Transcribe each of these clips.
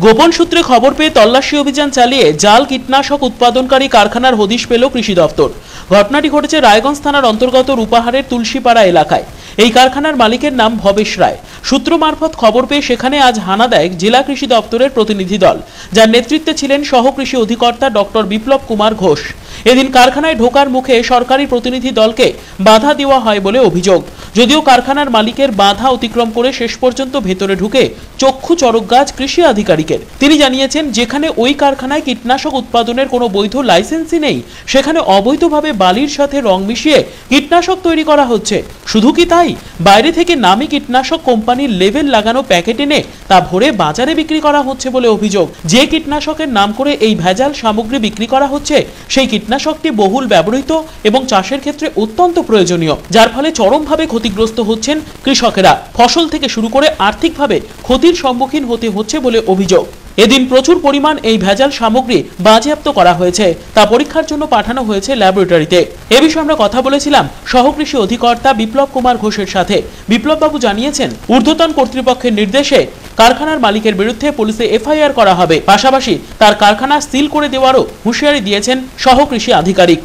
গোপন সূত্রে খবর পেয়ে তল্লাশি অভিযান চালিয়ে জাল কীটনাশক উৎপাদনকারী কারখানার হদিশ পেল কৃষি দপ্তর। ঘটনাটি ঘটেছে রায়গঞ্জ থানার অন্তর্গত রূপাহারের তুলসীপাড়া এলাকায়। এই কারখানার মালিকের নাম ভবেশ রায়। সূত্র মারফত খবর পেয়ে সেখানে আজ হানা দেয় জেলা কৃষি দপ্তরের প্রতিনিধি দল, যার নেতৃত্বে ছিলেন সহ কৃষি অধিকর্তা ডক্টর বিপ্লব কুমার ঘোষ। এদিন কারখানায় ঢোকার মুখে সরকারি প্রতিনিধি দলকে বাধা দেওয়া হয় বলে অভিযোগ। যদিও কারখানার মালিকের বাধা অতিক্রম করে শেষ পর্যন্ত ভেতরে ঢুকে চক্ষু চড়ক গাছ কৃষি আধিকারিকের। তিনি জানিয়েছেন, যেখানে ওই কারখানায় কীটনাশক উৎপাদনের কোনো বৈধ লাইসেন্সই নেই, সেখানে অবৈধভাবে বালির সাথে রং মিশিয়ে কীটনাশক তৈরি করা হচ্ছে। শুধু কি তাই, বাইরে থেকে নামী কীটনাশক কোম্পানির লেবেল লাগানো প্যাকেট এনে তা ভরে বাজারে বিক্রি করা হচ্ছে বলে অভিযোগ। যে কীটনাশকের নাম করে এই ভেজাল সামগ্রী বিক্রি করা হচ্ছে, সেই কীটনাশকটি বহুল ব্যবহৃত এবং চাষের ক্ষেত্রে অত্যন্ত প্রয়োজনীয়, যার ফলে চরমভাবে ক্ষতিগ্রস্ত হচ্ছেন কৃষকেরা। ফসল থেকে শুরু করে আর্থিকভাবে ক্ষতির সম্মুখীন হতে হচ্ছে বলে অভিযোগ। এদিন প্রচুর পরিমাণ এই ভেজাল সামগ্রী বাজেয়াপ্ত করা হয়েছে, তা পরীক্ষার জন্য পাঠানো হয়েছে ল্যাবরেটরিতে। এ বিষয়ে আমরা কথা বলেছিলাম সহকৃষি অধিকর্তা বিপ্লব কুমার ঘোষের সাথে। বিপ্লববাবু জানিয়েছেন, ঊর্ধ্বতন কর্তৃপক্ষের নির্দেশে কারখানার মালিকের বিরুদ্ধে পুলিশে এফআইআর করা হবে, পাশাপাশি তার কারখানা সিল করে দেওয়ারও হুঁশিয়ারি দিয়েছেন সহকৃষি আধিকারিক।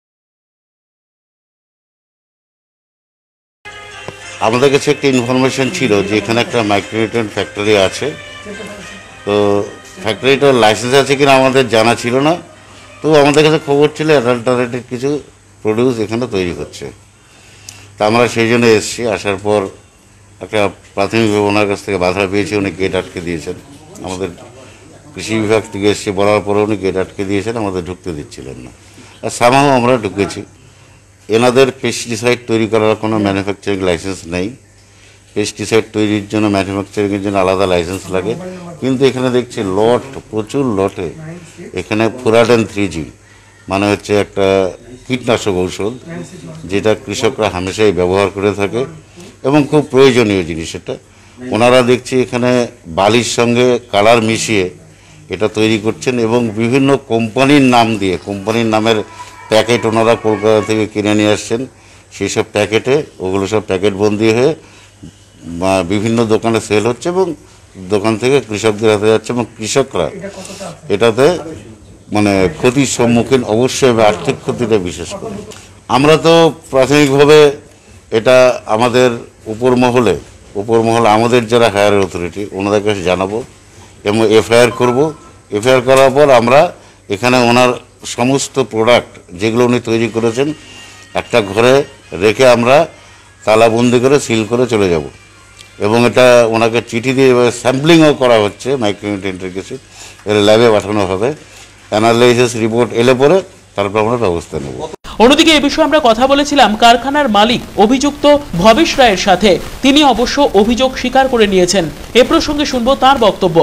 আমাদের কাছে একটা ইনফরমেশন ছিল যে এখানে একটা মাইক্রোনিউট্রিয়েন্ট ফ্যাক্টরি আছে, তো ফ্যাক্টরিটার লাইসেন্স আছে কিনা আমাদের জানা ছিল না। তো আমাদের কাছে খবর ছিল অ্যাডাল্টারেটেড কিছু প্রডিউস এখানে তৈরি হচ্ছে, তা আমরা সেই জন্য এসেছি। আসার পর একটা প্রাথমিক ওনার কাছ থেকে বাধা পেয়েছি, উনি গেট আটকে দিয়েছেন। আমাদের কৃষি বিভাগ থেকে এসেছি, বলার পরে উনি গেট আটকে দিয়েছেন, আমাদের ঢুকতে দিচ্ছিলেন না। আর সামহাও আমরা ঢুকেছি। এনাদের পেস্টিসাইড তৈরি করার কোনো ম্যানুফ্যাকচারিং লাইসেন্স নেই। পেস্টিসাইড তৈরির জন্য ম্যানুফ্যাকচারিংয়ের জন্য আলাদা লাইসেন্স লাগে, কিন্তু এখানে দেখছি প্রচুর লটে এখানে ফুরাডেন 3G মানে হচ্ছে একটা কীটনাশক ঔষধ, যেটা কৃষকরা হামেশাই ব্যবহার করে থাকে এবং খুব প্রয়োজনীয় জিনিস এটা। ওনারা দেখছি এখানে বালির সঙ্গে কালার মিশিয়ে এটা তৈরি করছেন এবং বিভিন্ন কোম্পানির নাম দিয়ে, কোম্পানির নামের প্যাকেট ওনারা কলকাতা থেকে কিনে নিয়ে আসছেন। সেই সব প্যাকেটে ওগুলো সব প্যাকেট বন্দি হয়ে বিভিন্ন দোকানে সেল হচ্ছে এবং দোকান থেকে কৃষকদের হাতে যাচ্ছে এবং কৃষকরা এটাতে মানে ক্ষতির সম্মুখীন অবশ্যই, আর্থিক ক্ষতিটা বিশেষ করে। আমরা তো প্রাথমিকভাবে এটা আমাদের উপর মহলে আমাদের যারা হায়ার অথরিটি ওনাদের কাছে জানাবো এবং এফআইআর করব। এফআইআর করার পর আমরা এখানে ওনার সমস্ত প্রোডাক্ট যেগুলো উনি তৈরি করেছেন একটা ঘরে রেখে আমরা তালাবন্দি করে সিল করে চলে যাব এবং এটা ওনাকে চিঠি দিয়ে স্যাম্পলিংও করা হচ্ছে মাইক্রোনিউট্রিয়েন্টের কিছু, এর ল্যাবে পাঠানো হবে। অ্যানালাইসিস রিপোর্ট এলে পরে তারপর আমরা ব্যবস্থা নেব। অন্যদিকে এ বিষয়ে আমরা কথা বলেছিলাম কারখানার মালিক অভিযুক্ত ভবেশ রায়ের সাথে। তিনি অবশ্য অভিযোগ স্বীকার করে নিয়েছেন। এ প্রসঙ্গে শুনবো তার বক্তব্য।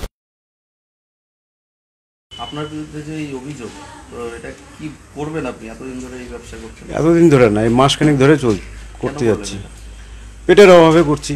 আপনার বিরুদ্ধে যে এই অভিযোগ, এটা কি করবেন আপনি? এতদিন ধরে এই ব্যবসা করছেন? এতদিন ধরে না, এই মাসখানেক ধরে করতে যাচ্ছি। পেটের অভাবে করছি,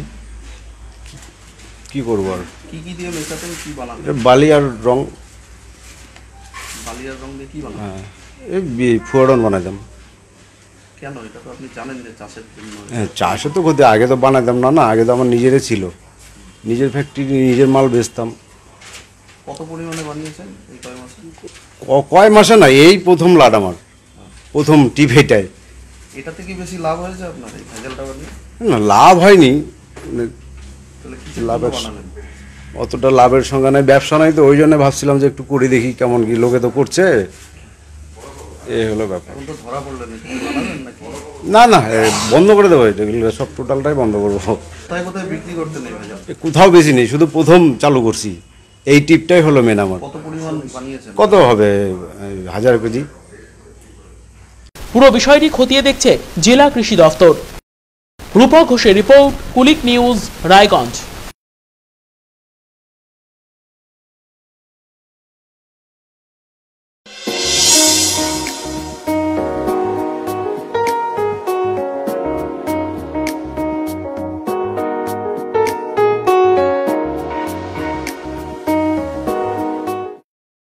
কি করবো আর। কি কি দিয়ে মেশাতেন, কি বানাতেন? বালি আর রং। বালি আর রং দিয়ে কি বানাতেন? হ্যাঁ, এই ফুয়াডন বানাতাম। কেন? এটা তো আপনি জানেন যে চাষের জন্য। হ্যাঁ, চাষে তো ক্ষতি, আগে তো বানাতাম না, আগে তো আমার নিজেরই ছিল, নিজের ফ্যাক্টরি, নিজের মাল বেচতাম। কত পরিমাণে বানিয়েছেন এই কয় মাসে? কয় মাসে না, এই প্রথম লাট আমার, প্রথম টিপ এটাই। এটা থেকে বেশি লাভ হয়েছে আপনার এই ভেজালটা বানিয়ে? না, লাভ হয়নি, তাহলে কি লাভের বানালেন? অতটা লাভের সঙ্গে নাই, ব্যবসা নাই, তো ওই জন্য ভাবছিলাম যে একটু করে দেখি কেমন কি, লোকে তো করছে, এই হলো ব্যাপার। এখন তো ধরা পড়লেন, বানালেন নাকি? না না, বন্ধ করে দেবো, এগুলো সব টোটালটাই বন্ধ করবো। কোথায় কোথায় বিক্রি করতেন এই ভেজাল? কোথাও বেশি নেই, শুধু প্রথম চালু করছি, এই টিপটাই হলো মেন আমার। কত পরিমাণ বানিয়েছেন? কত হবে, 1000 কেজি। পুরো বিষয়টি খতিয়ে দেখছে জেলা কৃষি দপ্তর। রূপক ঘোষের রিপোর্ট, কুলিক নিউজ, রায়গঞ্জ।